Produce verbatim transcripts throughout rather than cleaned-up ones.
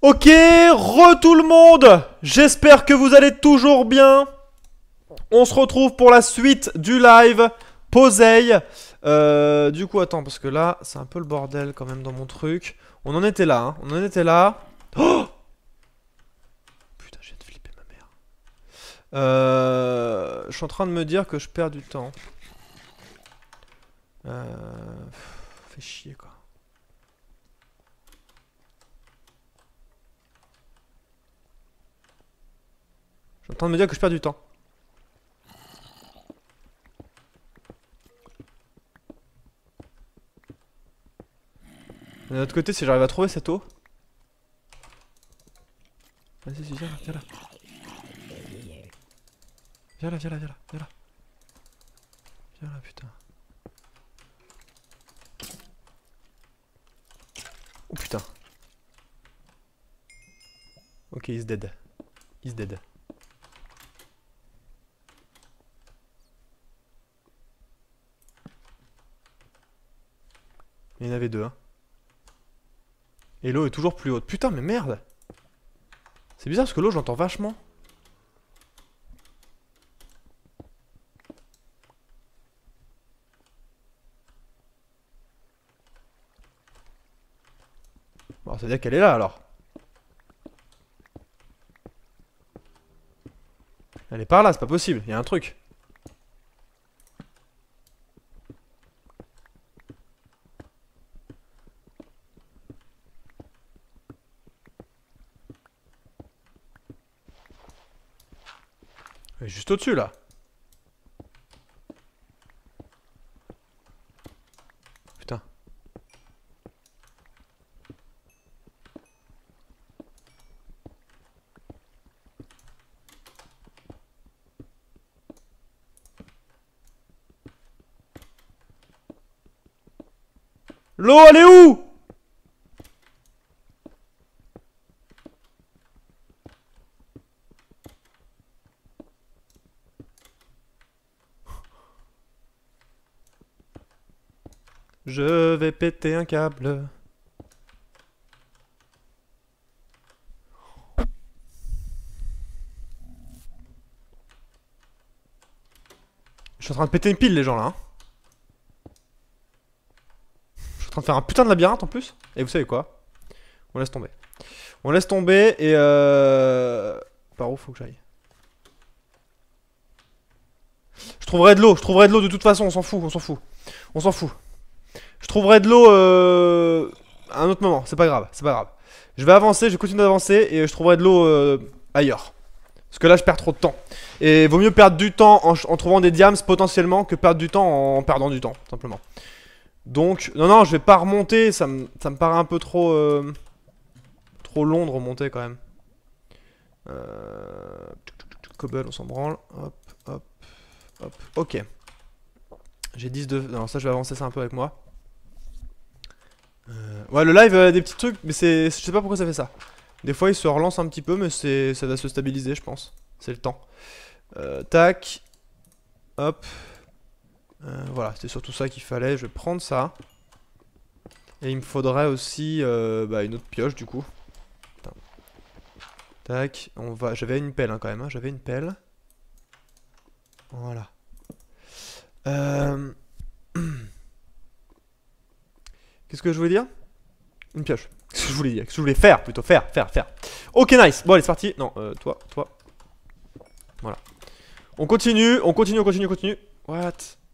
Ok, re tout le monde. J'espère que vous allez toujours bien. On se retrouve pour la suite du live Posey. Euh, du coup, attends, parce que là, c'est un peu le bordel quand même dans mon truc. On en était là, hein. On en était là. Oh putain, j'ai de flipper ma mère. Euh, je suis en train de me dire que je perds du temps. Euh, fait chier, quoi. Je suis en train de me dire que je perds du temps. De l'autre côté, si j'arrive à trouver cette eau. Vas-y, viens là, viens là. Viens là, viens là, viens là, viens là. Viens là, putain. Oh putain. Ok, he's dead. He's dead. Il y en avait deux, hein. Et l'eau est toujours plus haute. Putain, mais merde! C'est bizarre parce que l'eau, j'entends vachement. Bon, ça veut dire qu'elle est là alors. Elle est par là, c'est pas possible, il y a un truc. Elle est juste au-dessus là. Putain. L'eau, elle est où? Je vais péter un câble. Je suis en train de péter une pile les gens là, hein. Je suis en train de faire un putain de labyrinthe en plus. Et vous savez quoi? On laisse tomber. On laisse tomber et euh... Par où faut que j'aille? Je trouverai de l'eau, je trouverai de l'eau de toute façon, on s'en fout, on s'en fout. On s'en fout. Je trouverai de l'eau euh... à un autre moment, c'est pas grave, c'est pas grave. Je vais avancer, je vais continuer d'avancer et je trouverai de l'eau euh... ailleurs. Parce que là je perds trop de temps. Et vaut mieux perdre du temps en, en trouvant des diams potentiellement que perdre du temps en perdant du temps, simplement. Donc, non non, je vais pas remonter, ça me, ça me paraît un peu trop... Euh... Trop long de remonter quand même. Euh... Cobble, on s'en branle. Hop, hop, hop. Ok. J'ai dix de... Non, ça je vais avancer ça un peu avec moi. Euh... Ouais, le live a des petits trucs, mais c'est... Je sais pas pourquoi ça fait ça. Des fois il se relance un petit peu, mais c'est... ça va se stabiliser, je pense. C'est le temps. Euh, tac. Hop. Euh, voilà, c'était surtout ça qu'il fallait. Je vais prendre ça. Et il me faudrait aussi euh, bah, une autre pioche du coup. Attends. Tac. On va... J'avais une pelle hein, quand même. Hein. J'avais une pelle. Voilà. Euh... Qu'est-ce que je voulais dire? Une pioche. Qu'est-ce que je voulais dire? Qu'est-ce que je voulais faire plutôt? Faire, faire, faire. Ok, nice. Bon, allez, c'est parti. Non, euh, toi, toi. Voilà. On continue, on continue, on continue, on continue. What?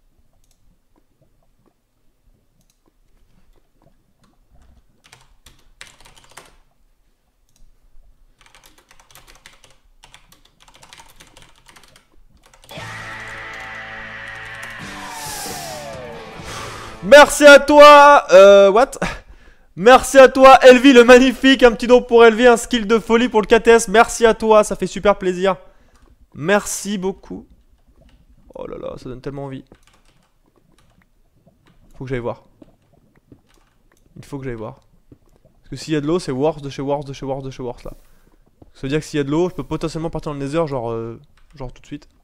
Merci à toi. Euh, what? Merci à toi, Elvie le magnifique. Un petit don pour Elvie, un skill de folie pour le K T S. Merci à toi, ça fait super plaisir. Merci beaucoup. Oh là là, ça donne tellement envie. Faut que j'aille voir. Il faut que j'aille voir. Parce que s'il y a de l'eau, c'est Wars de chez Wars de chez Wars de chez Wars là. Ça veut dire que s'il y a de l'eau, je peux potentiellement partir dans le Nether, genre, euh, genre tout de suite.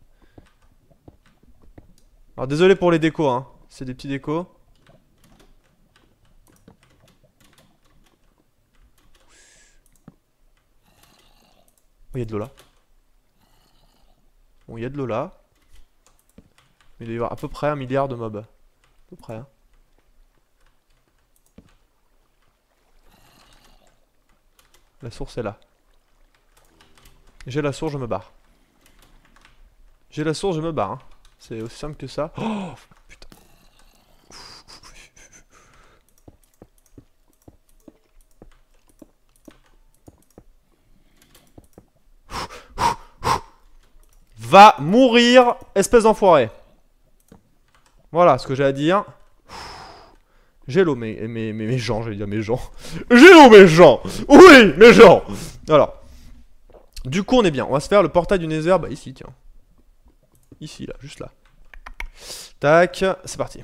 Alors désolé pour les décos, hein. C'est des petits décos. il y a de l'eau là. Bon, il y a de l'eau là. Il doit y avoir à peu près un milliard de mobs. À peu près. Hein. La source est là. J'ai la source, je me barre. J'ai la source, je me barre. Hein. C'est aussi simple que ça. Oh putain. Va mourir, espèce d'enfoiré. Voilà ce que j'ai à dire. J'ai l'eau, mes, mes, mes, mes gens, j'allais dire mes gens. J'ai l'eau, mes gens. Oui, mes gens. Alors. Du coup, on est bien. On va se faire le portail du Nether. Bah, ici, tiens. Ici, là, juste là. Tac, c'est parti.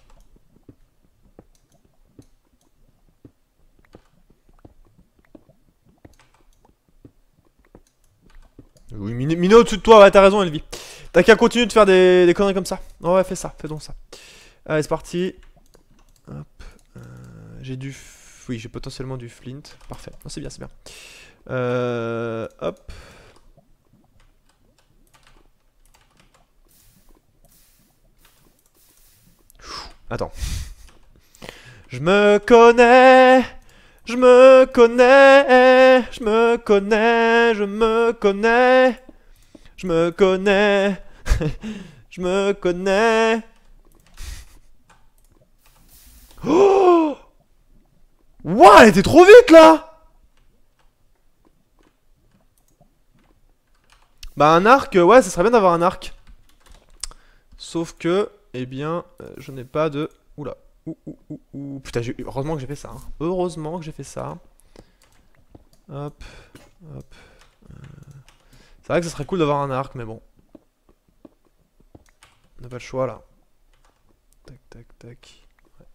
Oui, Miné, Miné au-dessus de toi, ouais, t'as raison, Elvie. T'as qu'à continuer de faire des, des conneries comme ça. Ouais, fais ça, fais donc ça. Allez, c'est parti. Hop. Euh, j'ai du... Oui, j'ai potentiellement du flint. Parfait. Oh, c'est bien, c'est bien. Euh, hop. Attends. Je me connais. Je me connais. Je me connais. Je me connais. Je me connais. Je me connais. Oh! Ouah, elle était trop vite là! Bah un arc, ouais, ça serait bien d'avoir un arc. Sauf que, eh bien, euh, je n'ai pas de... Oula. Ouh, ouh, ouh, ouh. Putain, heureusement que j'ai fait ça. Hein. Heureusement que j'ai fait ça. Hop, hop. Euh... C'est vrai que ça serait cool d'avoir un arc, mais bon. On n'a pas le choix là. Tac, tac, tac. Ouais.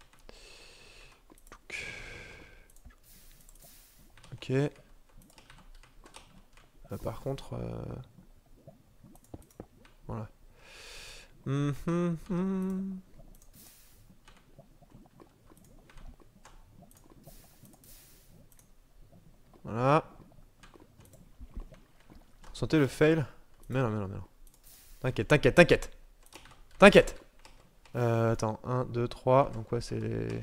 Ok. Euh, par contre... Euh... Voilà. Mmh, mmh, mmh. Voilà. Sentez le fail. Mais non, mais non, mais non. T'inquiète, t'inquiète, t'inquiète. T'inquiète. Euh, attends, un, deux, trois. Donc ouais, c'est les...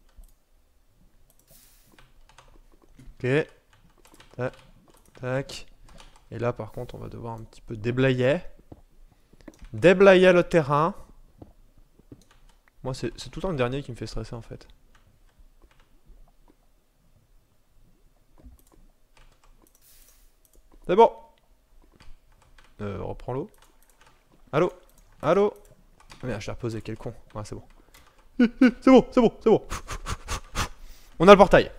Ok. Tac. Tac. Et là, par contre, on va devoir un petit peu déblayer. Déblayer le terrain. Moi, c'est tout le temps le dernier qui me fait stresser, en fait. C'est bon. Euh, reprends l'eau. Allô? Allô? Ah merde, je l'ai reposé, quel con. Ouais, c'est bon. C'est bon, c'est bon, c'est bon. On a le portail.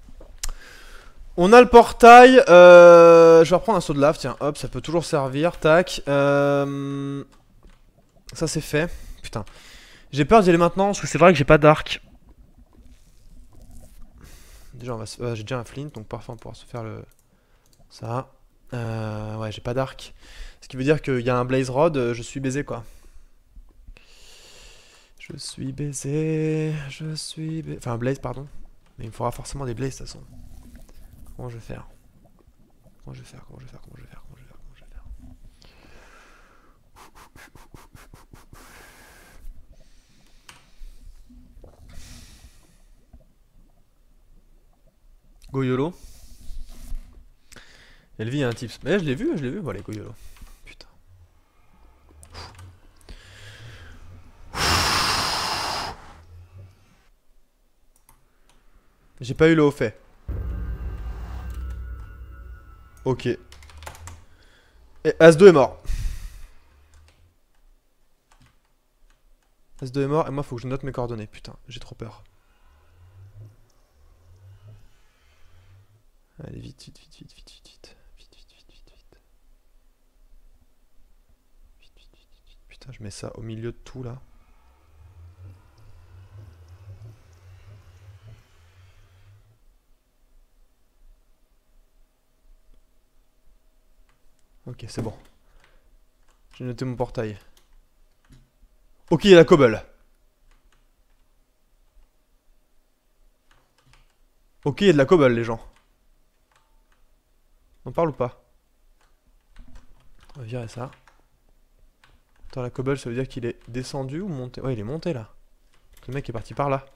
On a le portail. Euh, je vais reprendre un seau de lave, tiens, hop, ça peut toujours servir. Tac. Euh, ça, c'est fait. Putain. J'ai peur d'y aller maintenant, parce que c'est vrai que j'ai pas d'arc. Déjà, on va se... euh, j'ai déjà un flint, donc parfois on pourra se faire le... Ça. Euh, ouais, j'ai pas d'arc. Ce qui veut dire qu'il y a un blaze rod, euh, je suis baisé, quoi. Je suis baisé, je suis baisé... Enfin, un blaze, pardon. Mais il me faudra forcément des blazes, de toute façon. Comment je vais faire? Comment je vais faire? Comment je vais faire? Comment je vais faire? Comment je vais faire? Comment je vais faire? Go YOLO. Elle vit un tips. Mais je l'ai vu, je l'ai vu. Voilà, go YOLO. Putain. J'ai pas eu le haut fait. Ok. Et As deux est mort. As deux est mort et moi faut que je note mes coordonnées. Putain, j'ai trop peur. Allez, vite, vite, vite, vite, vite, vite, vite. Vite, vite, vite, vite, vite. Vite, vite, vite, vite. Putain, je mets ça au milieu de tout là. Ok, c'est bon. J'ai noté mon portail. Ok, il y a la cobble. Ok, il y a de la cobble, les gens. On parle ou pas? On va virer ça. Attends, la cobble, ça veut dire qu'il est descendu ou monté? Ouais, il est monté là. Le mec est parti par là.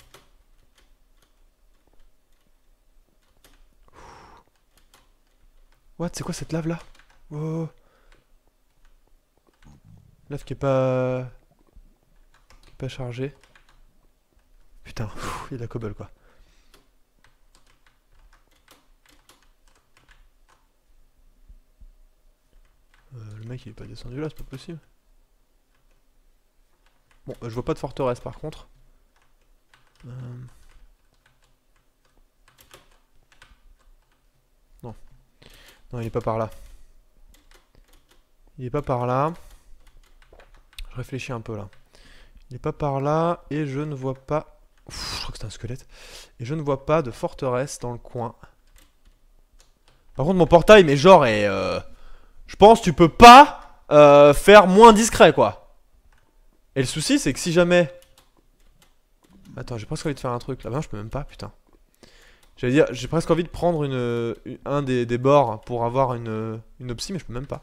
What? C'est quoi cette lave là? Oh. Lave qui est pas... qui est pas chargée. Putain, pff, il y a de la cobble quoi. Euh, le mec il est pas descendu là, c'est pas possible. Bon, euh, je vois pas de forteresse par contre. Euh... Non. Non, il est pas par là. Il est pas par là. Je réfléchis un peu là. Il est pas par là et je ne vois pas... Ouf, je crois que c'est un squelette. Et je ne vois pas de forteresse dans le coin. Par contre mon portail, mais genre est... Euh... Je pense que tu peux pas euh, faire moins discret quoi. Et le souci c'est que si jamais... Attends, j'ai presque envie de faire un truc. Là, ben, je peux même pas, putain. J'allais dire, j'ai presque envie de prendre une, une, un des, des bords pour avoir une, une opsie, mais je peux même pas.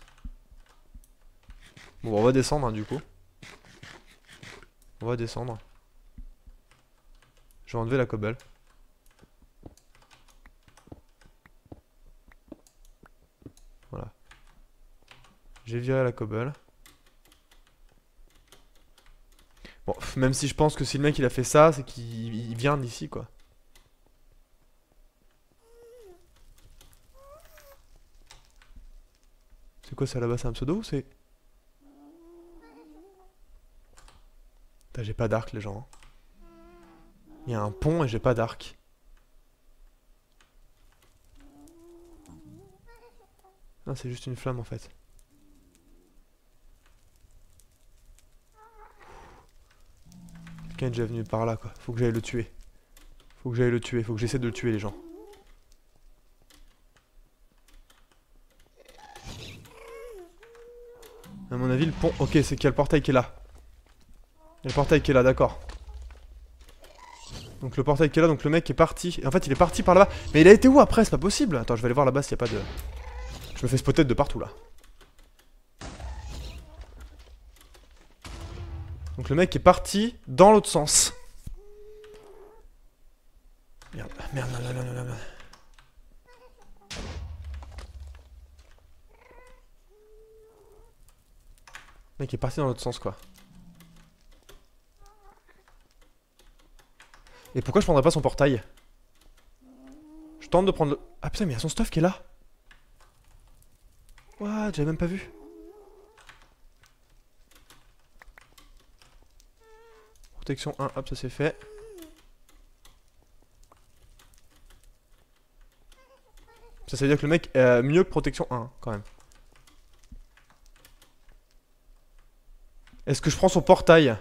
Bon, on va descendre hein, du coup. On va descendre. Je vais enlever la cobble. Voilà. J'ai viré la cobble. Bon, même si je pense que si le mec il a fait ça, c'est qu'il vient d'ici quoi. C'est quoi ça là-bas? C'est un pseudo ou c'est... J'ai pas d'arc les gens. Il y a un pont et j'ai pas d'arc. Non, c'est juste une flamme en fait. Quelqu'un est déjà venu par là quoi. Faut que j'aille le tuer. Faut que j'aille le tuer. Faut que j'essaie de le tuer les gens. À mon avis le pont... Ok, c'est qu'il y a le portail qui est là. Il y a le portail qui est là, d'accord. Donc le portail qui est là, donc le mec est parti. Et en fait il est parti par là-bas. Mais il a été où après? C'est pas possible. Attends, je vais aller voir là-bas s'il n'y a pas de... Je me fais spotter de partout là. Donc le mec est parti dans l'autre sens. Merde, merde, merde, merde, merde, merde. Le mec est parti dans l'autre sens quoi. Et pourquoi je prendrais pas son portail? Je tente de prendre le... Ah putain, mais il y a son stuff qui est là. What? J'avais même pas vu. Protection un, hop, ça c'est fait. Ça, ça veut dire que le mec est mieux que protection un, quand même. Est-ce que je prends son portail?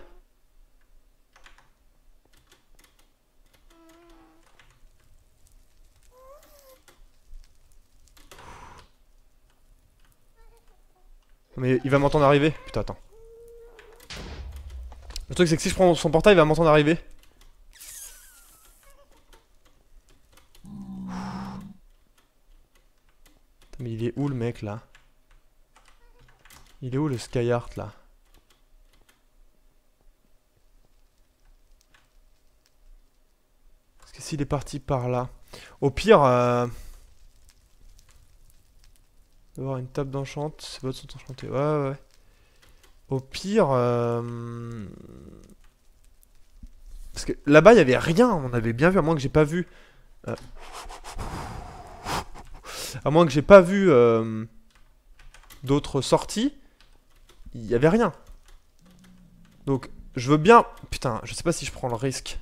Mais il va m'entendre arriver. Putain, attends. Le truc c'est que si je prends son portail, il va m'entendre arriver. Mais il est où le mec là? Il est où le Skyheart là? Parce que s'il est parti par là... Au pire... Euh... Avoir une table d'enchante, ces bottes sont enchantées. Ouais, ouais, ouais. Au pire... Euh... Parce que là-bas, il n'y avait rien. On avait bien vu, à moins que j'ai pas vu... Euh... À moins que j'ai pas vu... Euh... D'autres sorties. Il n'y avait rien. Donc, je veux bien... Putain, je sais pas si je prends le risque.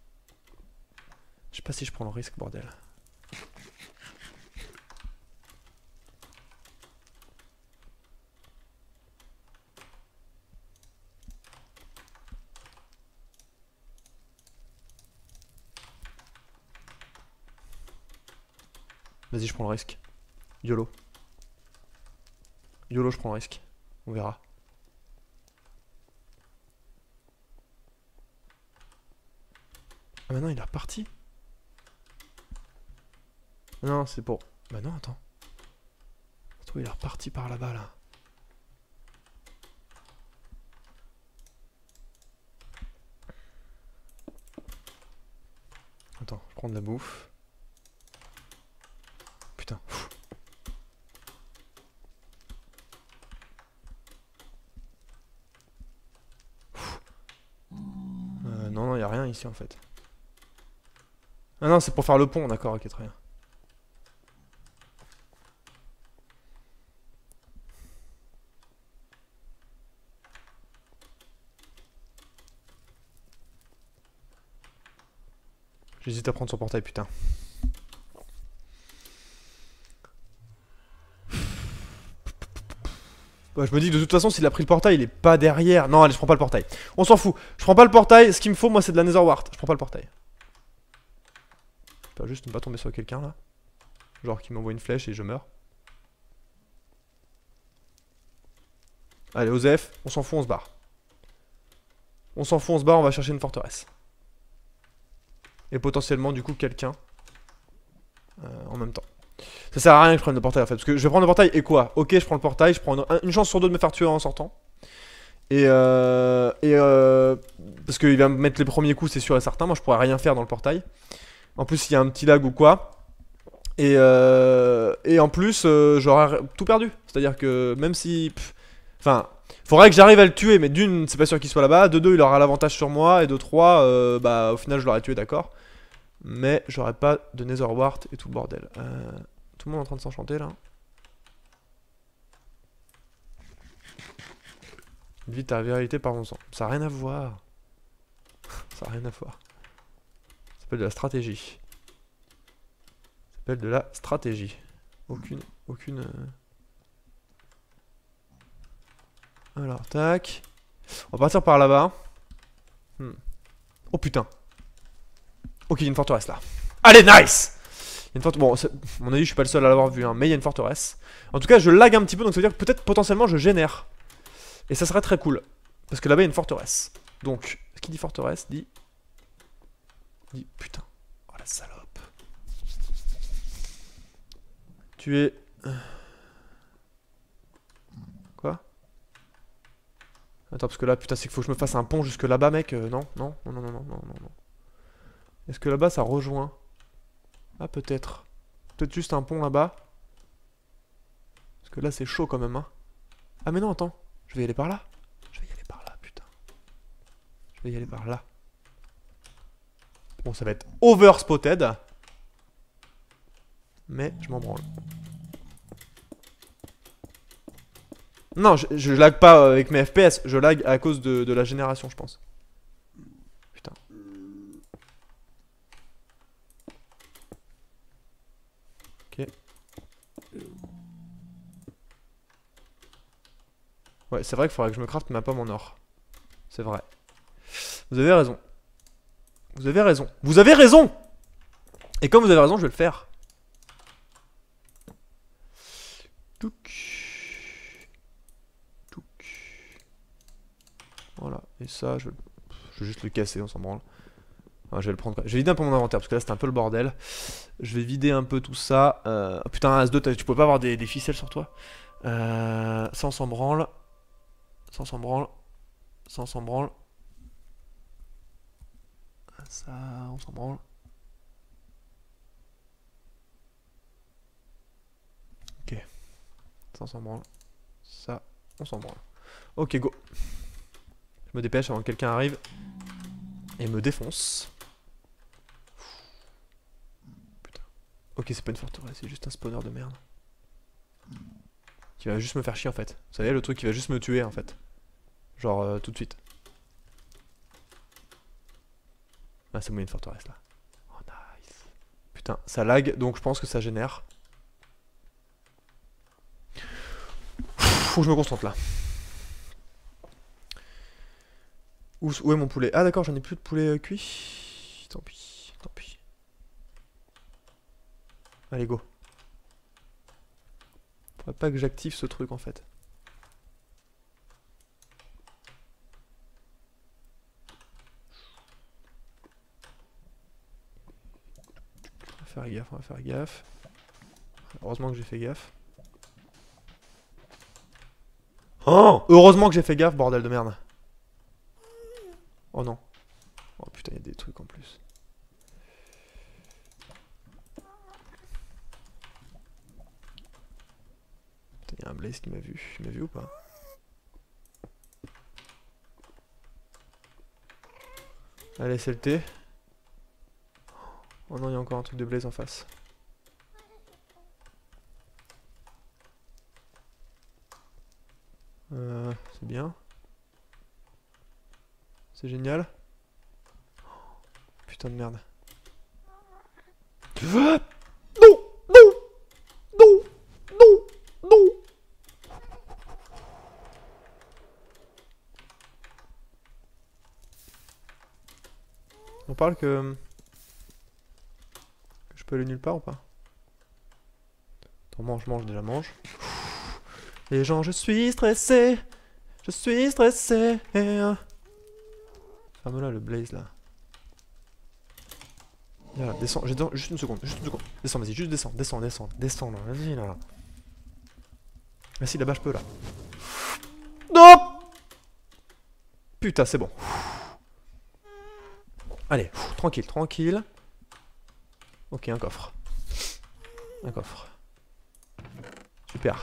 Je sais pas si je prends le risque, bordel. Vas-y, je prends le risque. YOLO. YOLO, je prends le risque. On verra. Ah bah non, il est reparti. Non, c'est pour... Bah non, attends. Attends, il est reparti par là-bas, là. attends, je prends de la bouffe. Putain. Euh, non, non, y a rien ici en fait. Ah non, c'est pour faire le pont, d'accord, ok, très bien. J'hésite à prendre son portail, putain. Ouais, je me dis que de toute façon, s'il a pris le portail, il est pas derrière. Non, allez, je prends pas le portail. On s'en fout. Je prends pas le portail. Ce qu'il me faut, moi, c'est de la Netherwart. Je prends pas le portail. Je peux juste ne pas tomber sur quelqu'un là. Genre qui m'envoie une flèche et je meurs. Allez, Osef, on s'en fout, on se barre. On s'en fout, on se barre, on va chercher une forteresse. Et potentiellement, du coup, quelqu'un. Euh, en même temps. Ça sert à rien que je prenne le portail en fait. Parce que je vais prendre le portail et quoi? Ok, je prends le portail, je prends une, une chance sur deux de me faire tuer en sortant. Et euh. Et euh. Parce qu'il va me mettre les premiers coups, c'est sûr et certain. Moi, je pourrais rien faire dans le portail. En plus, il y a un petit lag ou quoi. Et euh. Et en plus, euh, j'aurais tout perdu. C'est-à-dire que même si. Pff, enfin. Faudrait que j'arrive à le tuer, mais d'une, c'est pas sûr qu'il soit là-bas. De deux, il aura l'avantage sur moi. Et de trois, euh, bah au final, je l'aurais tué, d'accord. Mais j'aurais pas de Netherwart et tout le bordel. Euh, tout le monde est en train de s'enchanter là. Vite à la vérité, parlons-en. Ça n'a rien à voir. Ça n'a rien à voir. Ça s'appelle de la stratégie. Ça s'appelle de la stratégie. Aucune. Aucune. Euh... Alors, tac. On va partir par là-bas. Hmm. Oh putain. Ok, il y a une forteresse là. Allez, nice! Il y a une forteresse. Bon, à mon avis, je suis pas le seul à l'avoir vu, hein, mais il y a une forteresse. En tout cas, je lag un petit peu, donc ça veut dire que peut-être potentiellement je génère. Et ça serait très cool. Parce que là-bas, il y a une forteresse. Donc, ce qui dit forteresse dit. dit. Putain. Oh la salope. Tu es. Quoi? Attends, parce que là, putain, c'est qu'il faut que je me fasse un pont jusque là-bas, mec. Euh, non, non, non, non, non, non, non, non. Est-ce que là-bas ça rejoint? Ah peut-être. Peut-être juste un pont là-bas. Parce que là c'est chaud quand même hein. Ah mais non attends. Je vais y aller par là. Je vais y aller par là putain. Je vais y aller par là. Bon ça va être overspotted. Mais je m'en branle. Non je, je lag pas avec mes F P S. Je lag à cause de, de la génération je pense. Putain. Ok. Ouais, c'est vrai qu'il faudrait que je me craft ma pomme en or. C'est vrai. Vous avez raison. Vous avez raison. Vous avez raison! Et comme vous avez raison, je vais le faire. Touc. Touc. Voilà. Et ça, je, je vais juste le casser, on s'en branle. Ah, je vais le prendre. Je vais vider un peu mon inventaire parce que là c'était un peu le bordel. Je vais vider un peu tout ça. Euh... Oh, putain, As deux, tu peux pas avoir des, des ficelles sur toi. Euh... Ça on s'en branle. Ça on s'en branle. Ça on s'en branle. Ça on s'en branle. Ok. Ça on s'en branle. Ça on s'en branle. Ok, go. Je me dépêche avant que quelqu'un arrive et me défonce. Putain. Ok, c'est pas une forteresse, c'est juste un spawner de merde. Qui va juste me faire chier en fait. Vous savez, le truc qui va juste me tuer en fait. Genre euh, tout de suite. Ah, c'est moi une forteresse là. Oh nice. Putain, ça lag donc je pense que ça génère. Faut que je me concentre là. Où, où est mon poulet? Ah d'accord, j'en ai plus de poulet euh, cuit. Tant pis, tant pis. Allez go. Faudrait pas que j'active ce truc en fait. On va faire gaffe, on va faire gaffe. Heureusement que j'ai fait gaffe. Oh! Heureusement que j'ai fait gaffe, bordel de merde. Oh non. Oh putain, il y a des trucs en plus. Il y a un Blaze qui m'a vu. Il m'a vu ou pas? Allez, c'est le T. Oh non, il y a encore un truc de Blaze en face. Euh, c'est bien. C'est génial. Putain de merde. Non! Non! Non! Non! Non! On parle que... que je peux aller nulle part ou pas? Attends, mange, mange, déjà mange. Les gens, je suis stressé. Je suis stressé. Ferme-la le Blaze là. Voilà, descends, j'ai juste une seconde, juste une seconde. Descends, vas-y, juste descends, descends, descends, descends là, vas-y là. Ah si, là-bas je peux là. Non! Putain, c'est bon. Allez, tranquille, tranquille. Ok, un coffre. Un coffre. Super.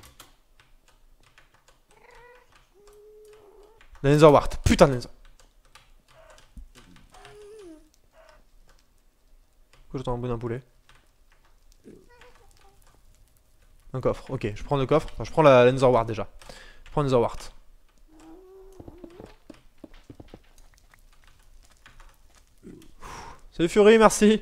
La Netherwart, putain de Nether. Pourquoi j'entends un bruit d'un poulet? Un coffre, ok, je prends le coffre. Enfin, je prends la, la Netherwart déjà. Je prends la Netherwart. Salut Fury, merci.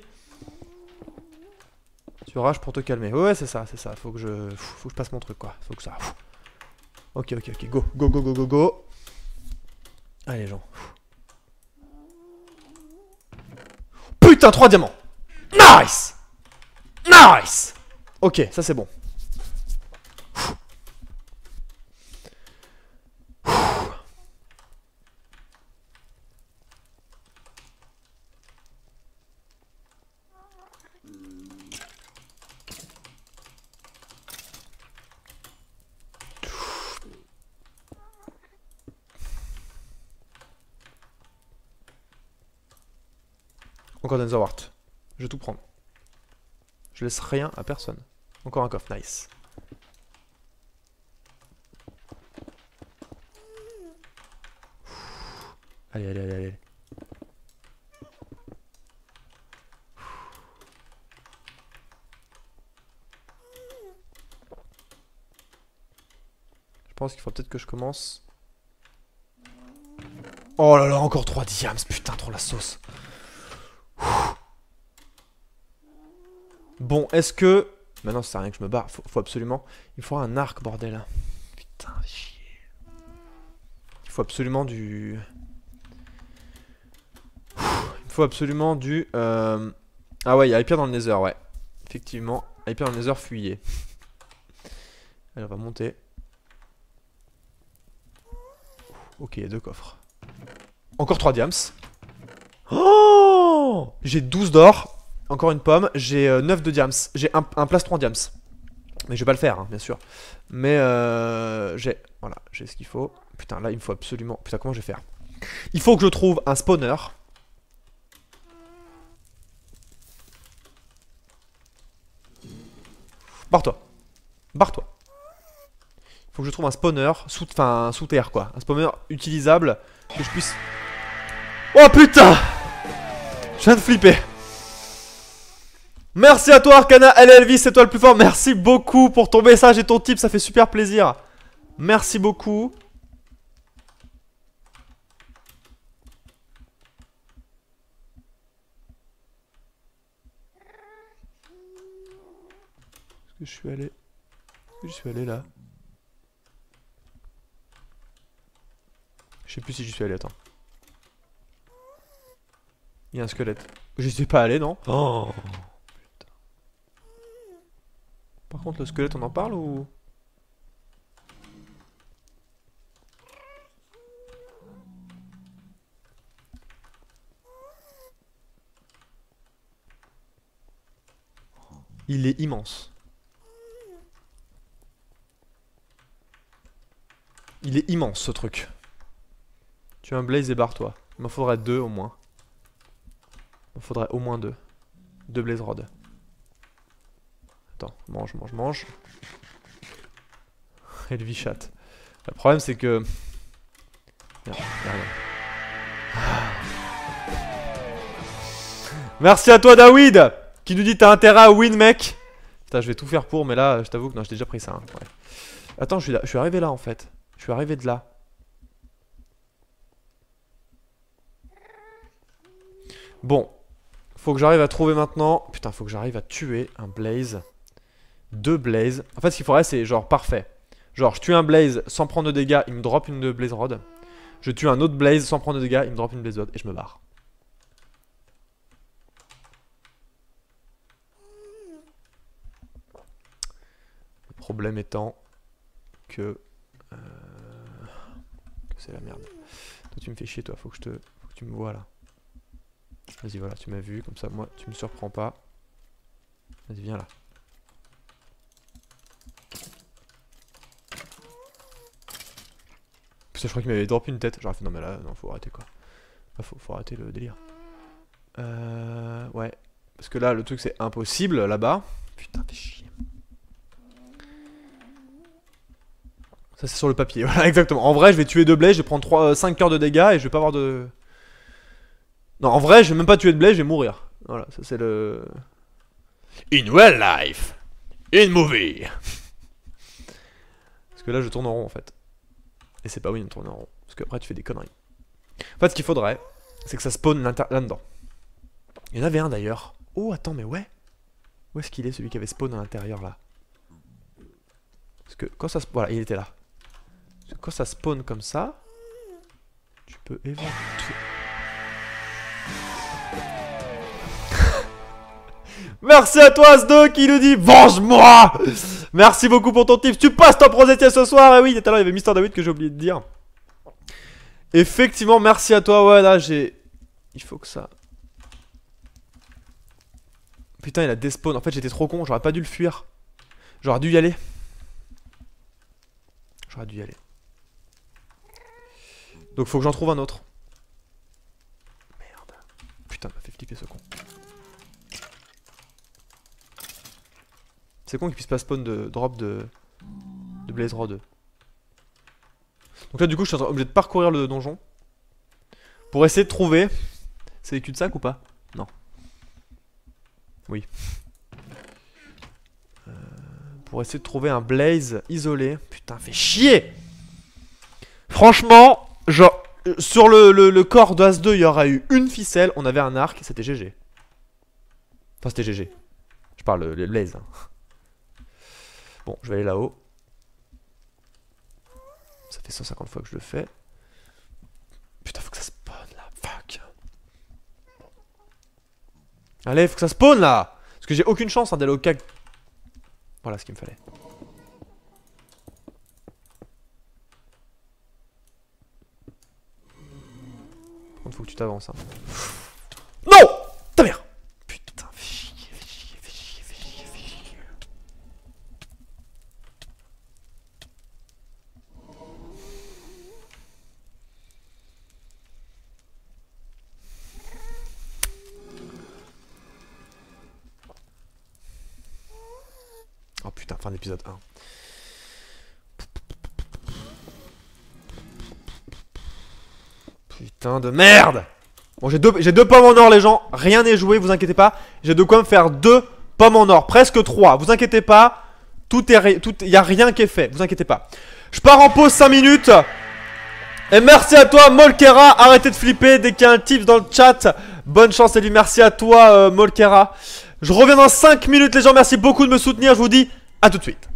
Tu rages pour te calmer. Ouais, c'est ça, c'est ça. Faut que je. Faut que je passe mon truc quoi. Faut que ça. Ok, ok, ok. Go, go, go, go, go, go. Allez, gens. Putain, trois diamants. Nice. Nice. Ok, ça c'est bon. Encore des Netherwart. Je vais tout prendre. Je laisse rien à personne. Encore un coffre, nice. Allez, allez, allez, allez. Je pense qu'il faut peut-être que je commence. Oh là là, encore trois diams, putain, trop la sauce. Bon, est-ce que... Maintenant, ça sert à rien que je me barre. Faut, faut absolument... Il faut un arc, bordel. Putain, chier. Il faut absolument du... Il faut absolument du... Euh... Ah ouais, il y a Hyper dans le Nether, ouais. Effectivement, Hyper dans le Nether, fuyez. Allez, on va monter. Ok, deux coffres. Encore trois diams. Oh, j'ai douze d'or. Encore une pomme, j'ai euh, neuf de diams. J'ai un, un plastron diams. Mais je vais pas le faire, hein, bien sûr. Mais euh, j'ai... Voilà, j'ai ce qu'il faut. Putain, là, il me faut absolument... Putain, comment je vais faire? Il faut que je trouve un spawner. Barre-toi. Barre-toi. Il faut que je trouve un spawner sous, enfin, sous terre, quoi. Un spawner utilisable que je puisse... Oh, putain! Je viens de flipper. Merci à toi Arcana, L Elvis, c'est toi le plus fort. Merci beaucoup pour ton message et ton tip, ça fait super plaisir. Merci beaucoup. Est-ce que je suis allé... Est-ce que je suis allé là? Je sais plus si j'y suis allé, attends. Il y a un squelette. Je suis pas allé, non? Oh putain. Par contre, le squelette, on en parle ou... Il est immense. Il est immense ce truc. Tu as un blaze et barre-toi. Il m'en faudrait deux au moins. Il m'en faudrait au moins deux. Deux blaze rods. Attends, mange, mange, mange. Et le V-chat. Le problème c'est que... Merde, merde. Merci à toi David qui nous dit t'as intérêt à win mec. Putain je vais tout faire pour mais là je t'avoue que non j'ai déjà pris ça hein. Ouais. Attends je suis, là, je suis arrivé là en fait. Je suis arrivé de là. Bon. Faut que j'arrive à trouver maintenant. Putain faut que j'arrive à tuer un Blaze. Deux Blaze. En fait ce qu'il faudrait c'est genre parfait. Genre je tue un Blaze sans prendre de dégâts, il me drop une Blaze Rod. Je tue un autre Blaze sans prendre de dégâts, il me drop une Blaze Rod et je me barre. Le problème étant que, euh, que c'est la merde. Toi tu me fais chier toi, faut que je te, faut que tu me vois là. Vas-y voilà, tu m'as vu, comme ça moi tu me surprends pas. Vas-y viens là. Je crois qu'il m'avait droppé une tête. J'aurais fait non mais là, non faut arrêter quoi. Enfin, faut, faut arrêter le délire. Euh... Ouais. Parce que là le truc c'est impossible là-bas. Putain fais chier. Ça c'est sur le papier, voilà exactement. En vrai je vais tuer deux blés, je vais prendre trois, cinq cœurs de dégâts et je vais pas avoir de... Non en vrai je vais même pas tuer de blés, je vais mourir. Voilà, ça c'est le... In real life. In movie. Parce que là je tourne en rond en fait. Et c'est pas win de tourner en rond. Parce qu'après tu fais des conneries. En fait ce qu'il faudrait, c'est que ça spawn là-dedans. Il y en avait un d'ailleurs. Oh attends mais ouais. Où est-ce qu'il est celui qui avait spawn à l'intérieur là? Parce que quand ça spawn... Voilà il était là. Parce que quand ça spawn comme ça, tu peux éventuellement... Merci à toi Asdo qui nous dit venge-moi. Merci beaucoup pour ton tips. Tu passes ton prosétier ce soir. Et oui, tout à l'heure il y avait Mister David que j'ai oublié de dire. Effectivement, merci à toi. Ouais, là j'ai... Il faut que ça... Putain, il a despawn. En fait, j'étais trop con. J'aurais pas dû le fuir. J'aurais dû y aller. J'aurais dû y aller. Donc faut que j'en trouve un autre. Merde. Putain, m'a fait flipper ce con. C'est con qu'il puisse pas spawn de drop de, de Blaze Rod. Donc là du coup je suis obligé de parcourir le donjon pour essayer de trouver... C'est des cul-de-sac ou pas? Non. Oui. Euh, pour essayer de trouver un Blaze isolé. Putain fait chier. Franchement, genre sur le, le, le corps d'As deux il y aurait eu une ficelle, on avait un arc, c'était G G. Enfin c'était G G. Je parle les Blaze. Hein. Bon, je vais aller là-haut. Ça fait cent cinquante fois que je le fais. Putain, faut que ça spawn là. Fuck. Allez, faut que ça spawn là. Parce que j'ai aucune chance hein, d'aller au cag. Voilà ce qu'il me fallait. Par contre, faut que tu t'avances. Hein. Non! Ta mère! Putain, fais chier, fais chier, fais chier, fais chier, fais chier. Oh putain, fin d'épisode un. Putain de merde. Bon, j'ai deux, j'ai deux pommes en or, les gens. Rien n'est joué, vous inquiétez pas. J'ai de quoi me faire deux pommes en or. Presque trois. Vous inquiétez pas. Tout est... Tout, y a rien qui est fait. Vous inquiétez pas. Je pars en pause cinq minutes. Et merci à toi, Molkera. Arrêtez de flipper dès qu'il y a un tips dans le chat. Bonne chance et lui. Merci à toi, euh, Molkera. Je reviens dans cinq minutes, les gens. Merci beaucoup de me soutenir. Je vous dis à tout de suite.